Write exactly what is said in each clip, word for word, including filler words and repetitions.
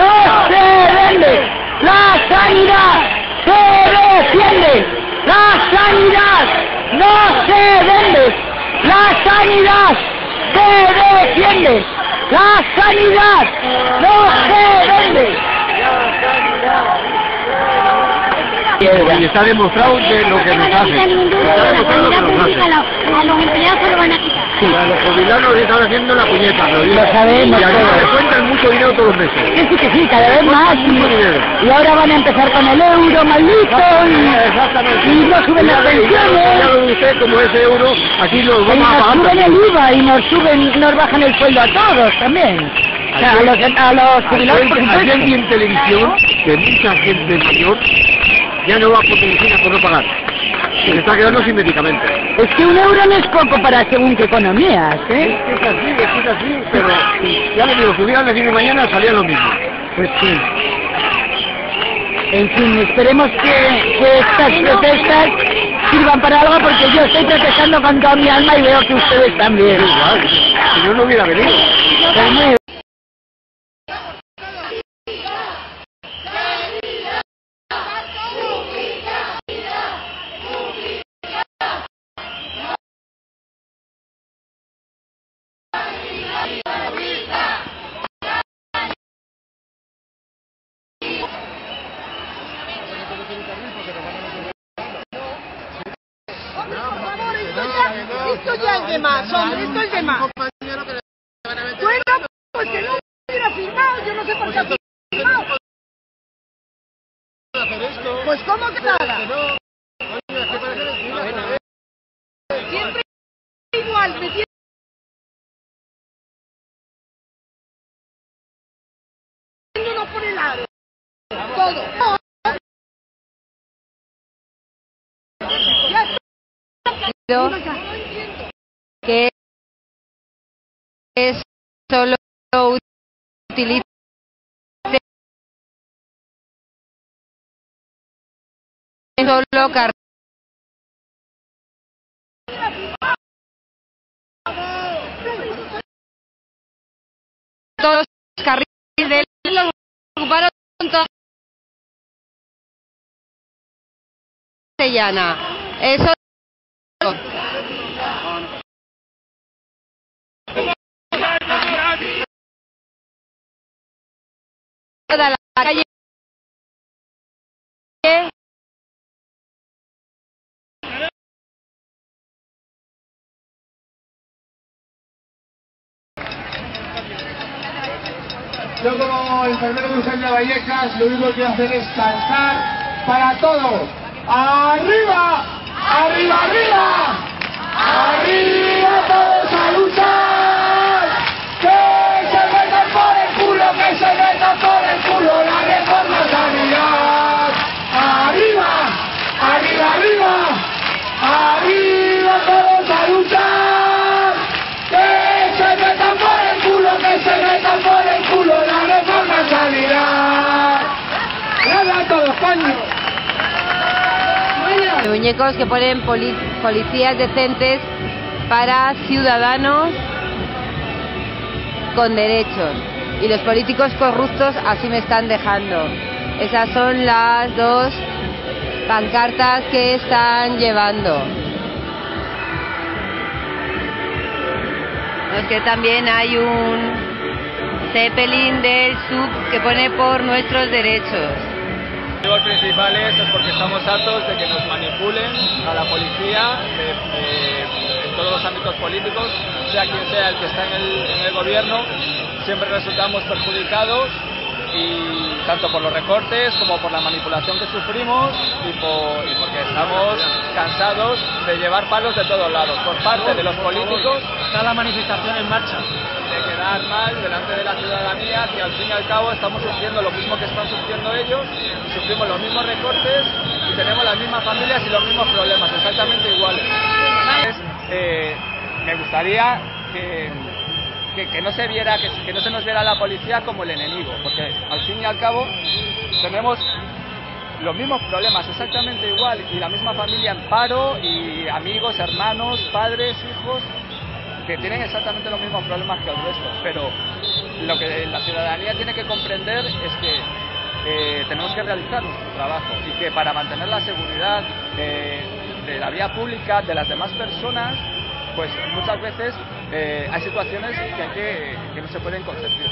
no se vende, la sanidad se defiende, la sanidad no se vende, la sanidad se defiende, la sanidad no se vende. Y está demostrado de lo que nos hace. Está demostrado lo que nos hace. A los empleados se lo van a quitar. Sí, a los jubilados les están haciendo la puñeta, lo digo. Lo sabemos. Y aquí les cuentan mucho dinero todos los meses. Sí, sí, que sí, cada vez más. Mucho dinero. Y ahora van a empezar con el euro, maldito. Exactamente. Y no suben las pensiones. Ya lo ve usted, como ese euro, aquí lo Y vamos a nos pagar. suben el I V A y nos suben, nos bajan el sueldo a todos también. O sea, a los, a los jubilados, por Ayer supuesto. vi en televisión que mucha gente mayor ya no va por medicina por no pagar. Se está quedando sin medicamentos. Es que un euro no es poco para según qué economías, ¿eh? Es que es así, es que es así, pero ya le digo, si hubieran decidido mañana salía lo mismo. Pues sí. En fin, esperemos que, que estas protestas sirvan para algo, porque yo estoy protestando con toda mi alma y veo que ustedes también. Igual, si no, no hubiera venido. Pues muy Esto ya es de más, hombre, esto es de más. Bueno, pues que no hubiera firmado, yo no sé por qué ha firmado. Pues ¿cómo que nada? Siempre igual, me uno por el lado. Todo. Ya está. Que es solo utilice solo carriles todos los carriles de los ocuparon toda castellana. Eso toda la calle Yo como enfermero de urgencia de Vallecas lo único que quiero hacer es cantar para todos. ¡Arriba! ¡Arriba, arriba! ¡Arriba todos a luchar! ¡Que se metan por el culo, que se metan por el culo la reforma sanidad! ¡Arriba! ¡Arriba, arriba! ¡Arriba todos a luchar! ¡Que se metan por el culo, que se metan por el culo la reforma sanidad! ¡Nada a todos, coño! muñecos que ponen poli policías decentes para ciudadanos con derechos, y los políticos corruptos así me están dejando. Esas son las dos pancartas que están llevando. Es que también hay un Zeppelin del sub que pone por nuestros derechos. El motivo principal es porque estamos hartos de que nos manipulen a la policía de, de, en todos los ámbitos políticos, sea quien sea el que está en el, en el gobierno, siempre resultamos perjudicados, y tanto por los recortes como por la manipulación que sufrimos, y, por, y porque estamos cansados de llevar palos de todos lados, por parte de los políticos. Está la manifestación en marcha. De quedar mal delante de la ciudadanía, que al fin y al cabo estamos sufriendo lo mismo que están sufriendo ellos, y sufrimos los mismos recortes, y tenemos las mismas familias y los mismos problemas, exactamente iguales. Entonces, eh, me gustaría que, que, que, no se viera, que, que no se nos viera a la policía como el enemigo, porque al fin y al cabo tenemos los mismos problemas, exactamente igual, y la misma familia en paro, y amigos, hermanos, padres, hijos, que tienen exactamente los mismos problemas que el resto, pero lo que la ciudadanía tiene que comprender es que eh, tenemos que realizar nuestro trabajo y que para mantener la seguridad eh, de la vía pública, de las demás personas, pues muchas veces eh, hay situaciones que, hay que, que no se pueden consentir.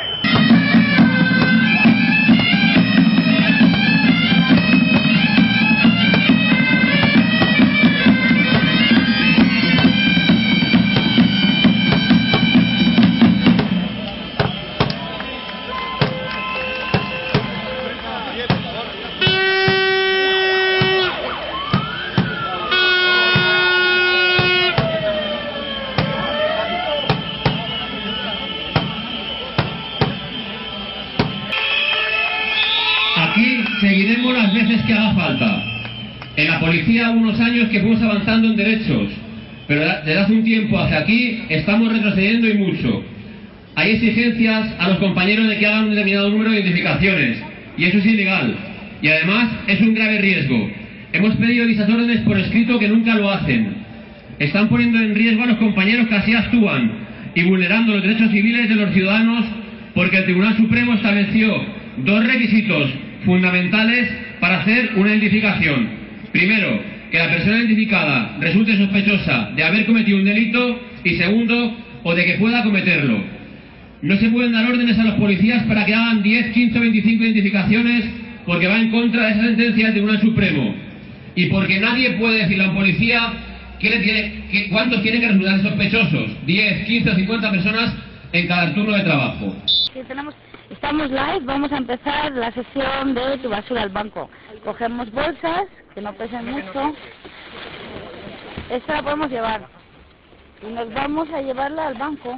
Aquí seguiremos las veces que haga falta. En la policía unos años que fuimos avanzando en derechos, pero desde hace un tiempo hacia aquí estamos retrocediendo y mucho. Hay exigencias a los compañeros de que hagan un determinado número de identificaciones, y eso es ilegal, y además es un grave riesgo. Hemos pedido dichas órdenes por escrito que nunca lo hacen. Están poniendo en riesgo a los compañeros que así actúan y vulnerando los derechos civiles de los ciudadanos, porque el Tribunal Supremo estableció dos requisitos fundamentales para hacer una identificación. Primero, que la persona identificada resulte sospechosa de haber cometido un delito, y segundo, o de que pueda cometerlo. No se pueden dar órdenes a los policías para que hagan diez, quince o veinticinco identificaciones, porque va en contra de esa sentencia del Tribunal Supremo, y porque nadie puede decirle a un policía que le tiene, que, cuántos tienen que resultar sospechosos, diez, quince o cincuenta personas en cada turno de trabajo. Sí, tenemos, estamos live, vamos a empezar la sesión de tu basura al banco. Cogemos bolsas, que no pesen mucho. Esta la podemos llevar. Y nos vamos a llevarla al banco.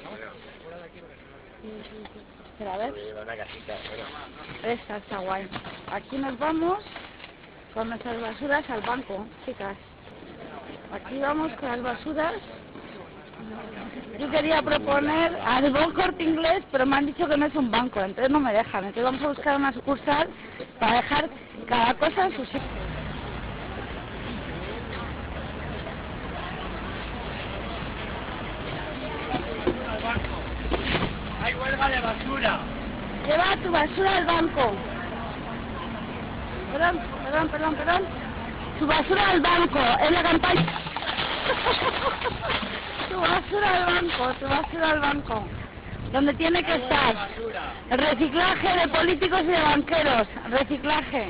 Espera, a ver. Esta está guay. Aquí nos vamos con nuestras basuras al banco, chicas. Aquí vamos con las basuras. Yo quería proponer al Corte Inglés, pero me han dicho que no es un banco, entonces no me dejan. Entonces vamos a buscar una sucursal para dejar cada cosa en su sitio. ¡Hay huelga de basura! Lleva tu basura al banco. Perdón, perdón, perdón, perdón. Tu basura al banco, es la campaña. Tu basura al banco, tu basura al banco. Donde tiene que estar. El reciclaje de políticos y de banqueros. Reciclaje.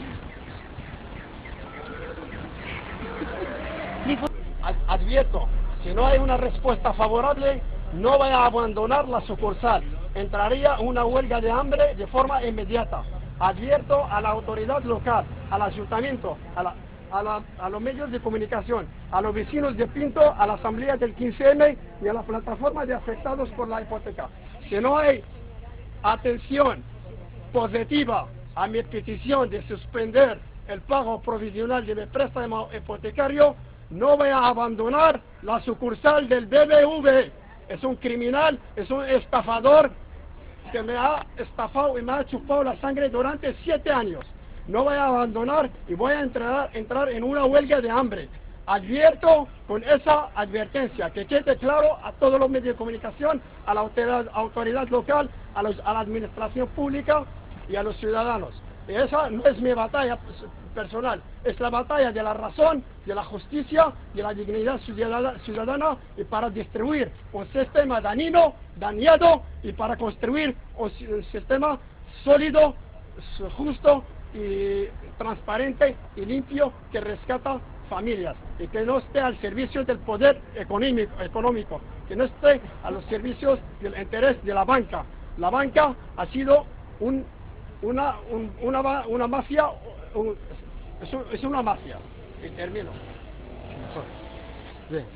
Advierto, si no hay una respuesta favorable, no vaya a abandonar la sucursal. Entraría una huelga de hambre de forma inmediata. Advierto a la autoridad local, al ayuntamiento, a, la, a, la, a los medios de comunicación, a los vecinos de Pinto, a la asamblea del quince eme y a la plataforma de afectados por la hipoteca. Si no hay atención positiva a mi petición de suspender el pago provisional de mi préstamo hipotecario, no voy a abandonar la sucursal del B B V. Es un criminal, es un estafador que me ha estafado y me ha chupado la sangre durante siete años. No voy a abandonar y voy a entrar, entrar en una huelga de hambre. Advierto con esa advertencia, que quede claro a todos los medios de comunicación, a la autoridad, autoridad local, a, los, a la administración pública y a los ciudadanos. Y esa no es mi batalla personal, es la batalla de la razón, de la justicia, de la dignidad ciudadana, y para destruir un sistema dañino, dañado, y para construir un sistema sólido, justo y transparente y limpio que rescata familias y que no esté al servicio del poder económico, económico, que no esté a los servicios del interés de la banca. La banca ha sido un, una, un, una, una mafia, un, es, un, es una mafia. Y termino. Bien.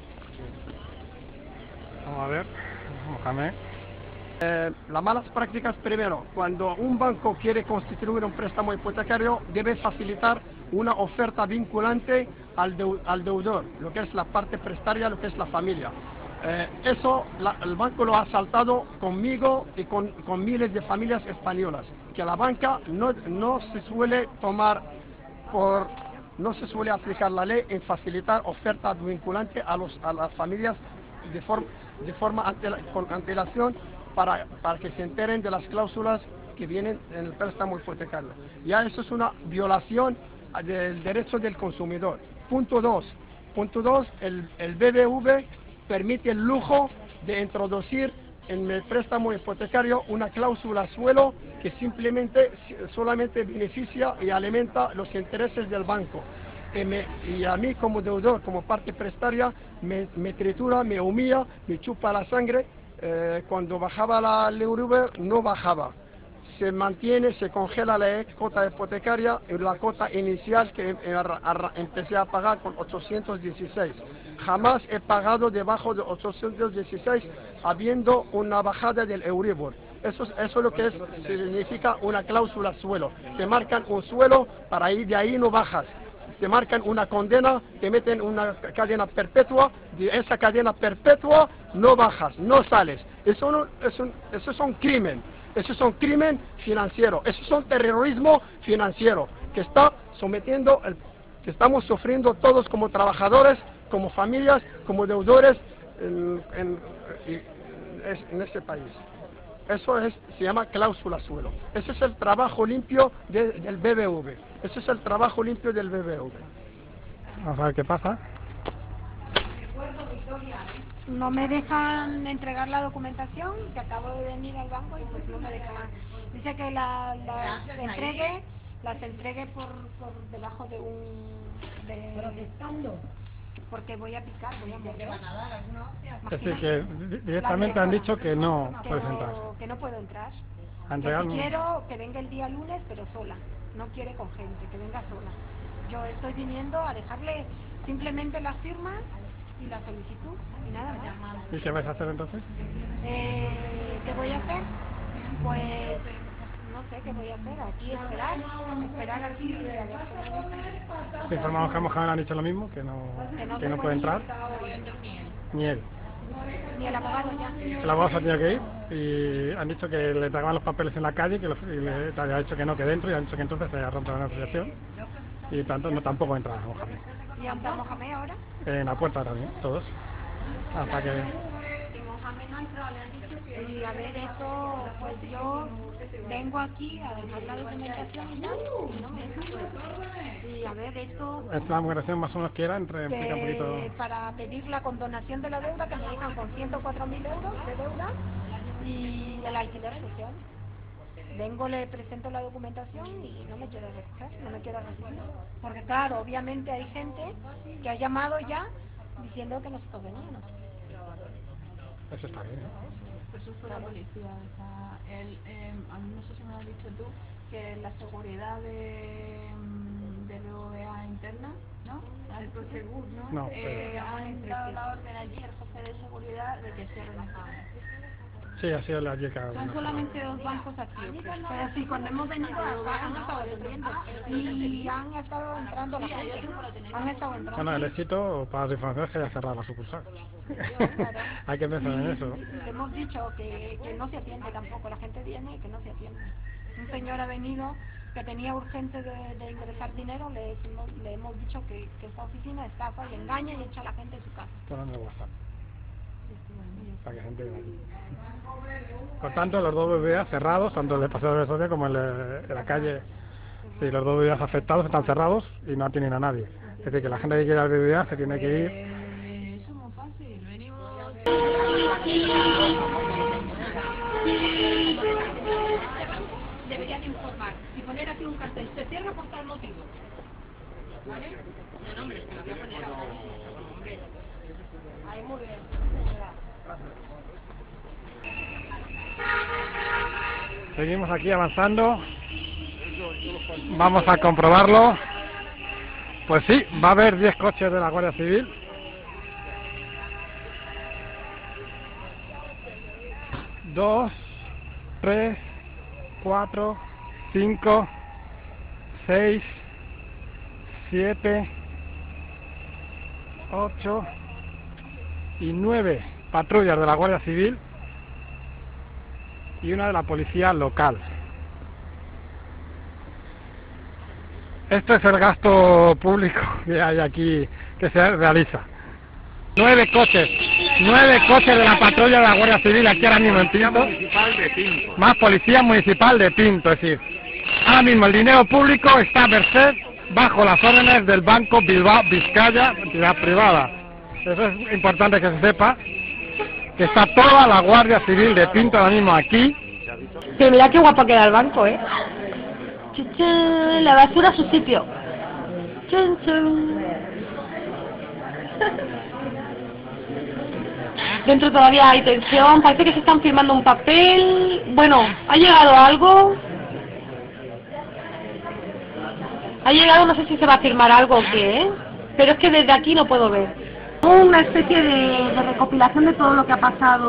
Vamos a ver, déjame. Eh, las malas prácticas primero, cuando un banco quiere constituir un préstamo hipotecario, debe facilitar una oferta vinculante al, deu al deudor, lo que es la parte prestaria, lo que es la familia. Eh, eso la, el banco lo ha saltado conmigo y con, con miles de familias españolas, que la banca no, no se suele tomar por, no se suele aplicar la ley en facilitar ofertas vinculantes a, los, a las familias de, form, de forma ante, con antelación para, para que se enteren de las cláusulas que vienen en el préstamo hipotecario. Ya eso es una violación del derecho del consumidor. Punto dos. Punto dos, el, el B B V permite el lujo de introducir en el préstamo hipotecario una cláusula suelo que simplemente solamente beneficia y alimenta los intereses del banco. Y, me, y a mí como deudor, como parte prestaria, me, me tritura, me humilla, me chupa la sangre. Eh, cuando bajaba la Euribor no bajaba. Se mantiene, se congela la cuota hipotecaria y la cuota inicial que empecé a pagar con ochocientos dieciséis. Jamás he pagado debajo de ochocientos dieciséis habiendo una bajada del Euribor. Eso, eso es lo que es, significa una cláusula suelo. Te marcan un suelo, para ir de ahí no bajas. Te marcan una condena, te meten una cadena perpetua, de esa cadena perpetua no bajas, no sales. Eso, no, es un, eso es un crimen. Eso es un crimen financiero, eso es un terrorismo financiero que está sometiendo, el, que estamos sufriendo todos como trabajadores, como familias, como deudores en, en, en este país. Eso es, se llama cláusula suelo. Ese es el trabajo limpio de, del B B V. Ese es el trabajo limpio del B B V. Vamos a ver qué pasa. No me dejan entregar la documentación, que acabo de venir al banco y pues no me dejan. Dice que la, las entregue, las entregue por, por debajo de un... De, protestando. Porque voy a picar, voy a morder. Es decir, que directamente han dicho que no puedes entrar. Que no puedo entrar. A entregar, que si no. quiero que venga el día lunes, pero sola. No quiere con gente, que venga sola. Yo estoy viniendo a dejarle simplemente las firmas y la solicitud y nada más. ¿Y qué vais a hacer entonces? Eh, ¿Qué voy a hacer? Pues no sé qué voy a hacer, aquí esperar, esperar aquí. Te informamos que a Mohamed le han dicho lo mismo, que no, que no, que no puede entrar. Ni él. Ni el abogado ya. El abogado se ha tenido que ir y han dicho que le tragaban los papeles en la calle, que los, y le ha dicho que no, que dentro, y han dicho que entonces se ha roto la negociación y tanto no tampoco entra Mohamed. ¿Y anda Mohamed ahora? En la puerta también, todos. Hasta que... Y a ver, eso, pues yo vengo aquí a dejar la documentación y ya, y no me dejan. Y a ver, esto... Es la documentación más o menos que era, entre, explica un poquito... Para pedir la condonación de la deuda, que me dejan con ciento cuatro mil euros de deuda, y el alquiler social. Vengo, le presento la documentación y no me quiere recoger, no me quiere recibir. Porque claro, obviamente hay gente que ha llamado ya diciendo que nosotros veníamos. Eso está bien, ¿no? Eso fue la policía. O sea, él, eh, a mí no sé si me lo has dicho tú, que la seguridad de, de B B V A interna, ¿no? El Prosegur, ¿no? No, eh, ha entrado la orden allí, el jefe de seguridad, de que cierren la cámara. Sí, ha sido la chica. Son solamente dos bancos aquí, pero sí, cuando hemos venido acá han estado atendiendo y han estado entrando la gente, han estado entrando. Bueno, el éxito para las informaciones es que haya cerrado la sucursal. Hay que pensar en eso. Le hemos dicho que, que no se atiende tampoco, la gente viene y que no se atiende. Un señor ha venido que tenía urgente de, de ingresar dinero, le, hemos, le hemos dicho que, que esta oficina estafa y engaña y echa a la gente de su casa. Ponle WhatsApp. Para que la gente vea aquí. Por tanto, los dos B B V A cerrados, tanto el de Paseo de Soria como el de, de la calle, sí, los dos B B V A afectados están cerrados y no atienden a nadie. Es decir, que la gente que quiera al B B V A se tiene que ir. Eh, eso es muy fácil, venimos... Deberían informar y poner aquí un cartel, se cierra por tal motivo. ¿Vale? No, hombre, se lo voy a poner ahora. Ahí, muy bien. Seguimos aquí avanzando. Vamos a comprobarlo. Pues sí, va a haber diez coches de la Guardia Civil. Dos, tres, cuatro, cinco, seis, siete, ocho y nueve patrullas de la Guardia Civil y una de la policía local. Esto es el gasto público que hay aquí, que se realiza. Nueve coches nueve coches de la patrulla de la Guardia Civil aquí ahora mismo en Pinto. Municipal de Pinto. Más policía municipal de Pinto, es decir, ahora mismo el dinero público está a merced bajo las órdenes del Banco Bilbao Vizcaya, entidad privada. Eso es importante que se sepa, que está toda la Guardia Civil de Pinto ahora mismo aquí. Pero mira qué guapo queda el banco, ¿eh? Chun, chun, la basura a su sitio. Chun, chun. Dentro todavía hay tensión, parece que se están firmando un papel. Bueno, ¿ha llegado algo? Ha llegado, no sé si se va a firmar algo o qué, ¿eh? Pero es que desde aquí no puedo ver. Una especie de, de recopilación de todo lo que ha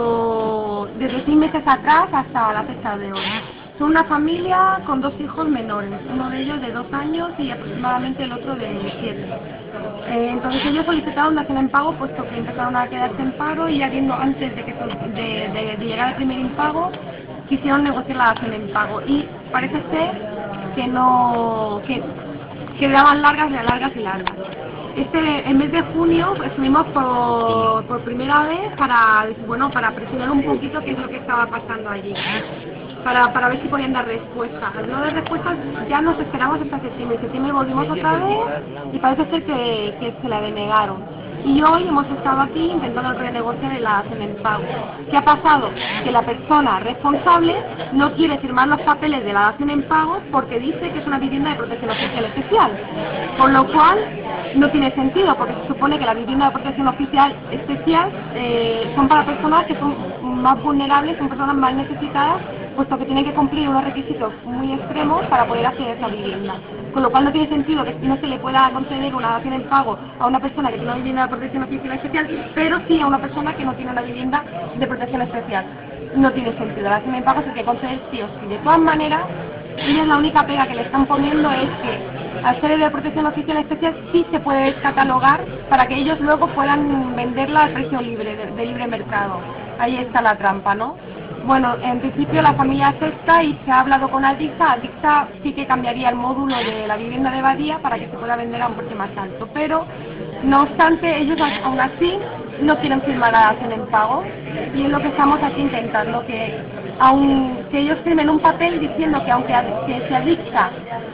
pasado desde seis meses atrás hasta la fecha de hoy. Son una familia con dos hijos menores, uno de ellos de dos años y aproximadamente el otro de siete. Eh, entonces ellos solicitaron dación en pago puesto que empezaron a quedarse en paro y ya viendo antes de, que, de, de, de llegar al primer impago quisieron negociar la dación en pago y parece ser que no que, que daban largas y largas y largas. Este, en mes de junio estuvimos por, por primera vez para, bueno, para presionar un poquito qué es lo que estaba pasando allí, para, para ver si podían dar respuesta. Al no dar respuestas ya nos esperamos hasta septiembre. En septiembre volvimos otra vez y parece ser que, que se la denegaron. Y hoy hemos estado aquí intentando renegociar la dación en pago. ¿Qué ha pasado? Que la persona responsable no quiere firmar los papeles de la dación en pago porque dice que es una vivienda de protección oficial especial. Con lo cual no tiene sentido, porque se supone que la vivienda de protección oficial especial eh, son para personas que son más vulnerables, son personas más necesitadas, puesto que tienen que cumplir unos requisitos muy extremos para poder acceder a esa vivienda. Con lo cual no tiene sentido que no se le pueda conceder una dación en pago a una persona que tiene una vivienda de protección oficial especial, pero sí a una persona que no tiene una vivienda de protección especial. No tiene sentido, la dación en pago se tiene que conceder sí o sí. De todas maneras, ellos la única pega que le están poniendo es que al ser de protección oficial especial sí se puede descatalogar para que ellos luego puedan venderla al precio libre, de, de libre mercado. Ahí está la trampa, ¿no? Bueno, en principio la familia acepta y se ha hablado con Adixa. Adixa sí que cambiaría el módulo de la vivienda de Badía para que se pueda vender a un precio más alto, pero no obstante ellos aún así no quieren firmar la dación en pago y es lo que estamos aquí intentando, que aun que ellos firmen un papel diciendo que aunque que se Adixa,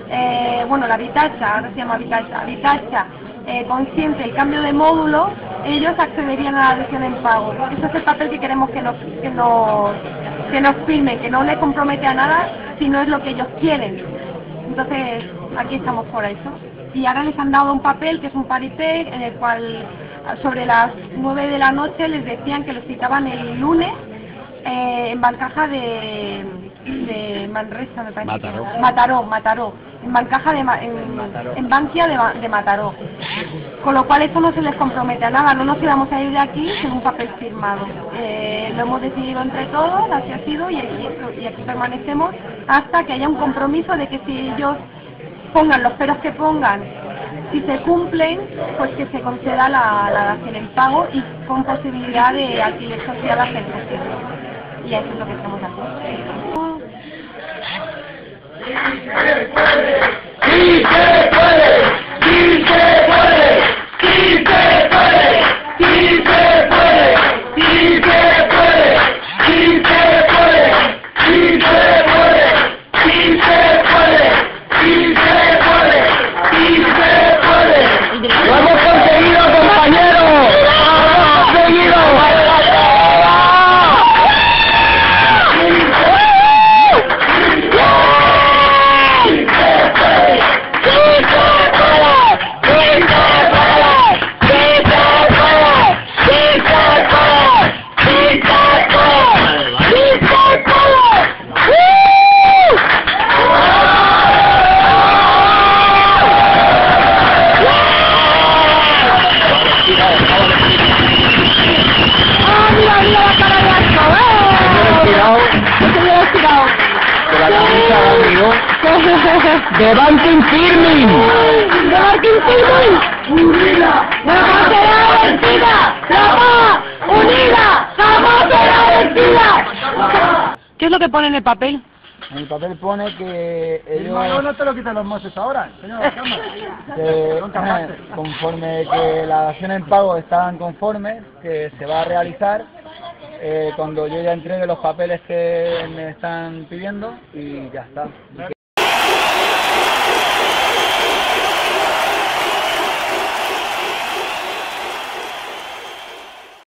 eh, bueno la Vitacha, ahora se llama Vitacha, Vitacha eh, consiente el cambio de módulo, ellos accederían a la dación en pago. Ese es el papel que queremos que nos, que nos, que nos firmen, que no le compromete a nada si no es lo que ellos quieren. Entonces aquí estamos por eso. Y ahora les han dado un papel que es un paripé en el cual sobre las nueve de la noche les decían que los citaban el lunes eh, en Bancaja de, de Manresa, me parece. Mataró. Mataró, Mataró. En Bancaja de en, en Bankia de, de Mataró. Con lo cual esto no se les compromete a nada, no nos íbamos a ir de aquí sin un papel firmado. Eh, lo hemos decidido entre todos, así ha sido y aquí, y aquí permanecemos hasta que haya un compromiso de que si ellos pongan los peros que pongan, si se cumplen, pues que se conceda la, la dación en pago y con posibilidad de alquiler social a gente. Y eso es lo que estamos haciendo. ¡Sí se puede! ¡Sí se puede! ¡Sí se puede! ¡Sí se puede! ¡Sí se puede! ¡Sí se puede! ¡Sí se puede! ¡Sí se puede! ¡Sí se puede! ¡Sí se puede! ¡Lo hemos conseguido, compañeros! ¡Lo hemos conseguido! ¡De Banking Firming! ¡De Banking Firming! ¡Unida! ¡Jamás será vencida! ¡La unida! ¡Jamás será vencida! ¿Qué es lo que pone en el papel? En el papel pone que ellos... No, no te lo quitan los mozos ahora, señor, que, conforme que la dación en pago estaban conformes, que se va a realizar eh, cuando yo ya entregue los papeles que me están pidiendo y ya está.